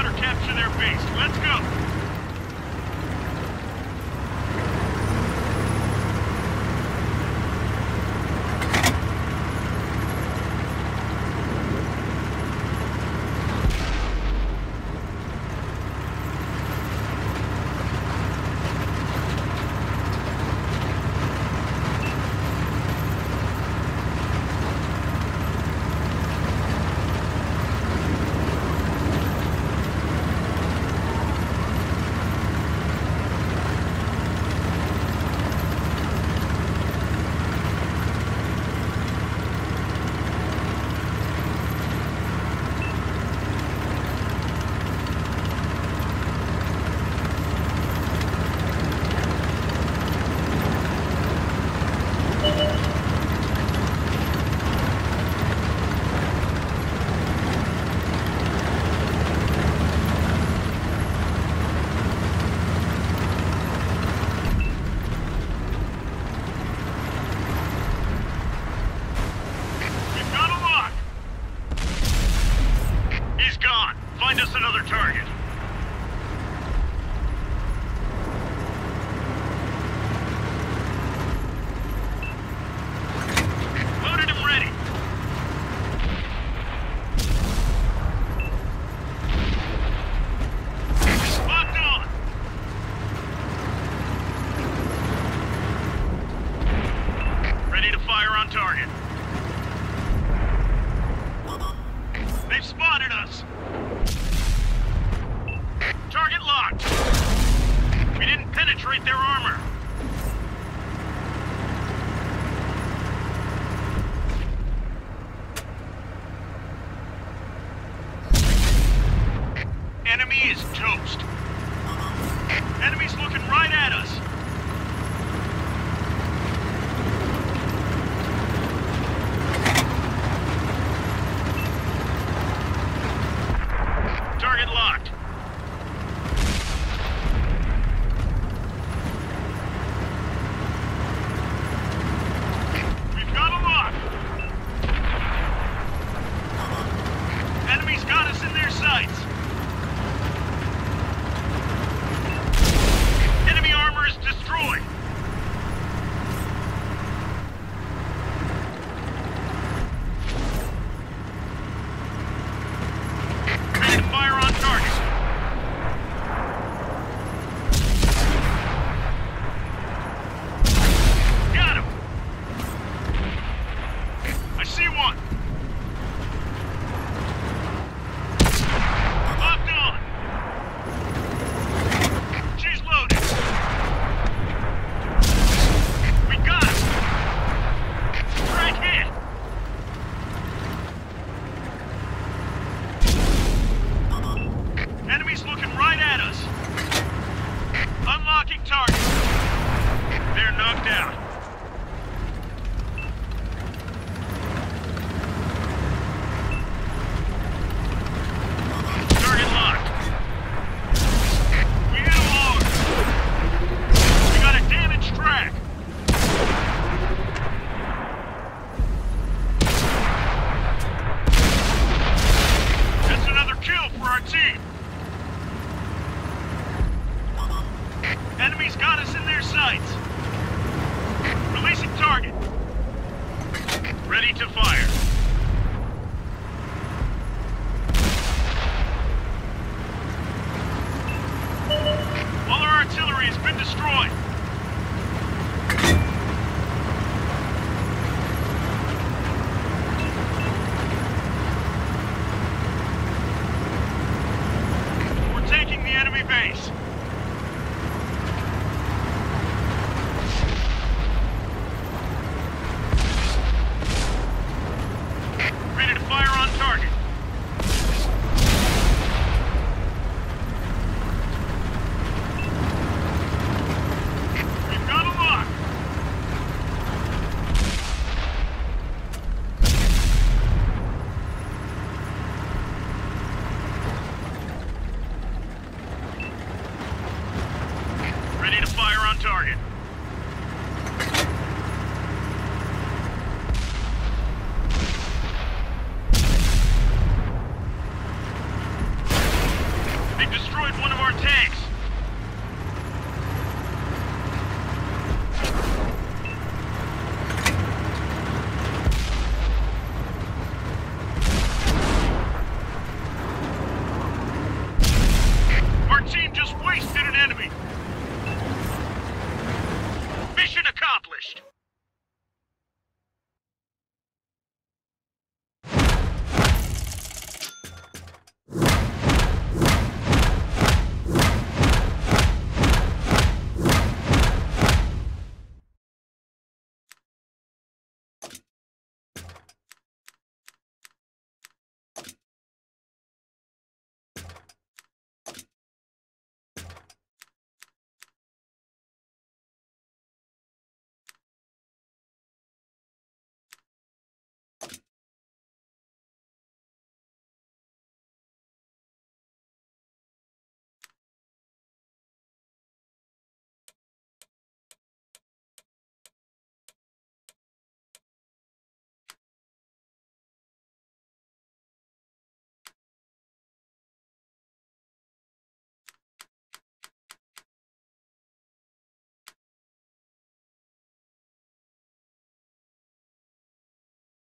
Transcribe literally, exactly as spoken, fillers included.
counter-capture their base. Let's go! Find us another target. Loaded and ready. Locked on. Ready to fire on target. They've spotted us. Target locked. We didn't penetrate their armor. Enemy is toast. Enemy's looking right at us. Target locked. We've got a lock. Enemy's got us in their sights. Enemy armor is destroyed. Ready to fire on target. Got him. I see one. Locked on. She's loaded. We got him. Right hit. Enemy's looking right at us. Unlocking target. They're knocked out. Target locked. We hit a log. We got a damaged track. That's another kill for our team. Enemy's got us in their sights. Releasing target. Ready to fire. All our artillery has been destroyed. We're taking the enemy base. Ready to fire on target. We've got a lock. destroyed one of our tanks.